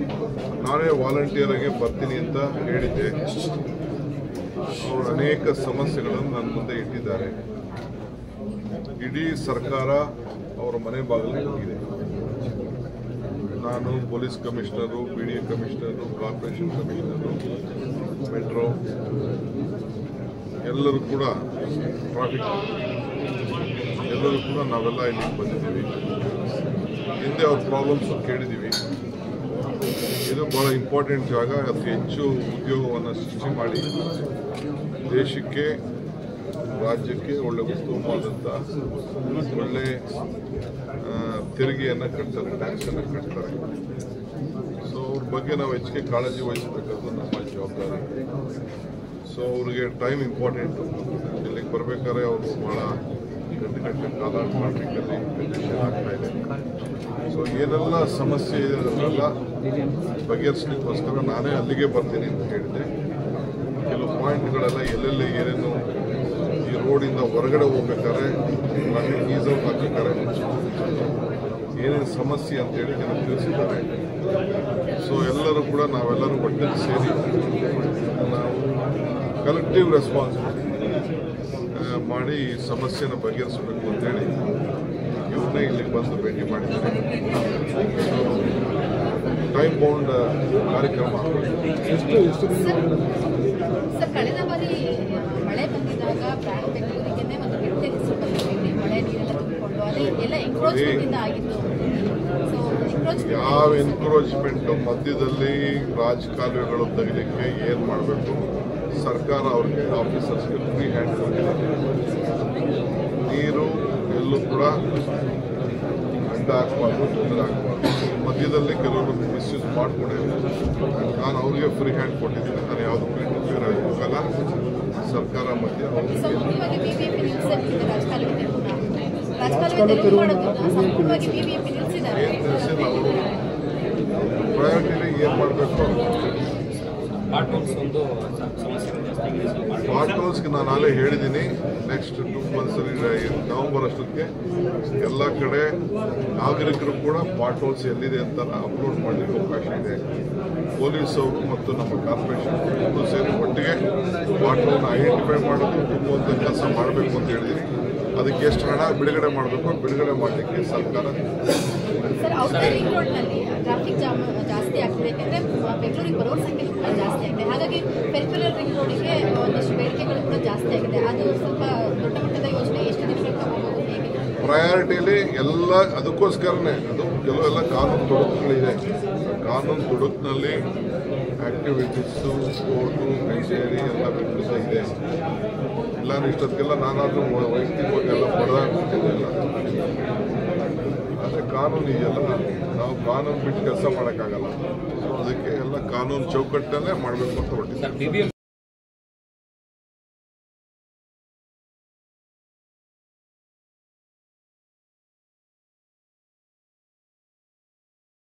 ನಾನೇ ವಾಲಂಟಿಯರ್ ಆಗಿ ಬರ್ತೀನಿ ಅಂತ ಹೇಳಿದ್ದೆ. ಅವರು ಅನೇಕ ಸಮಸ್ಯೆಗಳನ್ನು ನನ್ನ ಮುಂದೆ ಇಟ್ಟಿದ್ದಾರೆ. ಇಡೀ ಸರ್ಕಾರ ಅವರ ಮನೆ ಬಾಗಿಲಿಗೆ ಹೋಗಿದೆ. ನಾನು police commissioner, BDA commissioner, corporation commissioner, metro ಎಲ್ಲರೂ ಕೂಡ ಟ್ರಾಫಿಕ್ ಎಲ್ಲರೂ ಕೂಡ ನಾವೆಲ್ಲ ಇಲ್ಲಿಗೆ ಬಂದಿದ್ದೀವಿ. ಹಿಂದೆ ಅವ್ರ ಪ್ರಾಬ್ಲಮ್ಸ್ ಕೇಳಿದ್ದೀವಿ. ಇದು ಬಹಳ ಇಂಪಾರ್ಟೆಂಟ್ ಜಾಗ. ಅತಿ ಹೆಚ್ಚು ಉದ್ಯೋಗವನ್ನು ಸೃಷ್ಟಿ ಮಾಡಿ ದೇಶಕ್ಕೆ, ರಾಜ್ಯಕ್ಕೆ ಒಳ್ಳೆ ಉತ್ತಮವಾದಂಥ ಒಳ್ಳೆ ತೆರಿಗೆಯನ್ನು ಕಟ್ತಾರೆ, ಟ್ಯಾಕ್ಸನ್ನು ಕಟ್ತಾರೆ. ಸೊ ಅವ್ರ ಬಗ್ಗೆ ನಾವು ಹೆಚ್ಚಿಗೆ ಕಾಳಜಿ ವಹಿಸಬೇಕಾದ್ದು ನಮ್ಮ ಜವಾಬ್ದಾರಿ. ಸೊ ಅವ್ರಿಗೆ ಟೈಮ್ ಇಂಪಾರ್ಟೆಂಟು. ಇಲ್ಲಿಗೆ ಬರಬೇಕಾದ್ರೆ ಅವರು ಭಾಳ ಗಂಟೆ ಕಾಲ ಟ್ರಾಫಿಕಲ್ಲಿ ಕಂಜೆಷನ್ ಆಗ್ತಾ ಇದೆ. ಸೊ ಏನೆಲ್ಲ ಸಮಸ್ಯೆ ಇದೆ ಅದನ್ನೆಲ್ಲ ಬಗೆಹರಿಸಲಿಕ್ಕೋಸ್ಕರ ನಾನೇ ಅಲ್ಲಿಗೆ ಬರ್ತೀನಿ ಅಂತ ಹೇಳಿದ್ದೆ. ಕೆಲವು ಪಾಯಿಂಟ್ಗಳೆಲ್ಲ ಎಲ್ಲೆಲ್ಲಿ ಏನೇನು ಈ ರೋಡಿಂದ ಹೊರಗಡೆ ಹೋಗ್ಬೇಕಾದ್ರೆ ಟ್ರಾಫಿಕ್ ಈಸೌಟ್ ಹಾಕ್ಬೇಕಾದ್ರೆ ಏನೇನು ಸಮಸ್ಯೆ ಅಂತೇಳಿ ಕೆಲವು ತಿಳಿಸಿದ್ದಾರೆ. ಸೊ ಎಲ್ಲರೂ ಕೂಡ ನಾವೆಲ್ಲರೂ ಒಟ್ಟಿಗೆ ಸೇರಿ ನಾವು ಕಲೆಕ್ಟಿವ್ ರೆಸ್ಪಾನ್ಸಿಬಿಲಿಟಿ ಮಾಡಿ ಈ ಸಮಸ್ಯೆನ ಬಗೆಹರಿಸಬೇಕು ಅಂತೇಳಿ ಇವ್ರನ್ನೇ ಇಲ್ಲಿಗೆ ಬಂದು ಭೇಟಿ ಮಾಡಿದ್ದಾರೆ. ಟೈಮ್ ಬೌಂಡ್ ಕಾರ್ಯಕ್ರಮ. ಕಳೆದ ಬಾರಿ ಮಳೆ ಬಂದಿದ್ದಾಗ ಬೆಂಗಳೂರಿಗೆನೆ ಒಂದು ಕೆಟ್ಟ ಹೆಸರು ಬಂದಿದೆ. ಮಳೆ ನೀರೆಲ್ಲ ತುಂಬಿಕೊಂಡು ಅದೇ ಎಲ್ಲ ಎನ್ಕ್ರೋಚ್ಮೆಂಟ್ ಇಂದ ಆಗಿತ್ತು. ಯಾವ ಎನ್ಕ್ರೋಚ್ಮೆಂಟು ಮಧ್ಯದಲ್ಲಿ ರಾಜಕಾಲುವೆಗಳು ತೆಗಿಲಿಕ್ಕೆ ಏನು ಮಾಡಬೇಕು ಸರ್ಕಾರ ಅವ್ರಿಗೆ ಆಫೀಸರ್ಸ್ಗೆ ಫ್ರೀ ಹ್ಯಾಂಡ್ ಕೊಟ್ಟಿದೆ. ನೀರು ಎಲ್ಲೂ ಕೂಡ ಅಡ್ಡ ಹಾಕಬಾರ್ದು, ತೊಂದರೆ ಆಗಬಾರ್ದು. ಮಧ್ಯದಲ್ಲಿ ಕೆಲವರು ಮಿಸ್ಯೂಸ್ ಮಾಡಿಕೊಂಡಿದ್ದಾರೆ. ನಾನು ಅವ್ರಿಗೆ ಫ್ರೀ ಹ್ಯಾಂಡ್ ಕೊಟ್ಟಿದ್ದೀನಿ. ನಾನು ಯಾವುದಕ್ಕೂ ಇಂಟರ್ಫಿಯರ್ ಆಗಬೇಕಲ್ಲ. ಸರ್ಕಾರ ಮಧ್ಯ ಪ್ರಯಾರಿಟಿಲಿ ಏನು ಮಾಡಬೇಕು. ಪಾರ್ಟೋಲ್ಸ್ಗೆ ನಾನು ನಾಳೆ ಹೇಳಿದ್ದೀನಿ. ನೆಕ್ಸ್ಟ್ 2 months ನವೆಂಬರ್ ಅಷ್ಟೊತ್ತಿಗೆ ಎಲ್ಲ ಕಡೆ ನಾಗರಿಕರು ಕೂಡ ಪಾರ್ಟೋಲ್ಸ್ ಎಲ್ಲಿದೆ ಅಂತ ಅಪ್ಲೋಡ್ ಮಾಡಲಿಕ್ಕೆ ಅವಕಾಶ ಇದೆ. ಪೊಲೀಸ್ ಅವರು ಮತ್ತು ನಮ್ಮ ಕಾರ್ಪೊರೇಷನ್ ಇಬ್ಬರು ಸೇರಿ ಒಟ್ಟಿಗೆ ಪಾರ್ಟೋಲ್ನ ಐಡೆಂಟಿಫೈ ಮಾಡೋದು ತುಂಬುವಂಥ ಕೆಲಸ ಮಾಡಬೇಕು ಅಂತ ಹೇಳಿದ್ದೀನಿ. ಅದಕ್ಕೆ ಎಷ್ಟು ಹಣ ಬಿಡುಗಡೆ ಮಾಡಬೇಕು ಬಿಡುಗಡೆ ಮಾಡಲಿಕ್ಕೆ ಸರ್ಕಾರ ಟ್ರಾಫಿಕ್ ಜಾಮ್ ಜಾಸ್ತಿ ಆಗ್ತಿದೆ. ಯಾಕಂದ್ರೆ ಬೆಂಗಳೂರಿಗೆ ಬರೋರ ಸಂಖ್ಯೆ ಕೂಡ ಜಾಸ್ತಿ ಆಗಿದೆ. ಹಾಗಾಗಿ ಪೆರಿಫೆರಲ್ ರಿಂಗ್ ರೋಡಿಗೆ ಒಂದಷ್ಟು ಬೇಡಿಕೆಗಳು ಕೂಡ ಜಾಸ್ತಿ ಆಗಿದೆ. ಅದು ಸ್ವಲ್ಪ ದೊಡ್ಡ ಮಟ್ಟದ ಯೋಜನೆ ಎಷ್ಟು ದಿನಗಳು ತಗೋಬಹುದು, ಹೇಗೆ? ಪ್ರಯಾರಿಟಿಲಿ ಎಲ್ಲ ಅದಕ್ಕೋಸ್ಕರನೇ ಅದು ಕೆಲವೆಲ್ಲ ಕಾನೂನು ತೊಡಕುಗಳಿದೆ. ಕಾನೂನು ತೊಡಕಿನಲ್ಲಿ ಆಕ್ಟಿವಿಟೀಸು, ಕೋರ್ಟು, ಕಚೇರಿ ಎಲ್ಲ ವಿರುದ್ಧ ಇದೆ. ಇಲ್ಲ ಇಷ್ಟೊತ್ತಿಗೆಲ್ಲ ನಾನಾದರೂ ವೈಯಕ್ತಿಕವಾಗಿ ಎಲ್ಲ ಪಡೆದಾಗ್ಬಿಟ್ಟಿದೆಲ್ಲ. ಆದರೆ ಕಾನೂನು ಇದೆಯಲ್ಲ, ನಾವು ಕಾನೂನು ಬಿಟ್ಟು ಕೆಲಸ ಮಾಡೋಕ್ಕಾಗಲ್ಲ. ಸೊ ಅದಕ್ಕೆ ಎಲ್ಲ ಕಾನೂನು ಚೌಕಟ್ಟಲ್ಲೇ ಮಾಡಬೇಕು ಅಂತ ಹೊರಟಿದ್ದೀವಿ.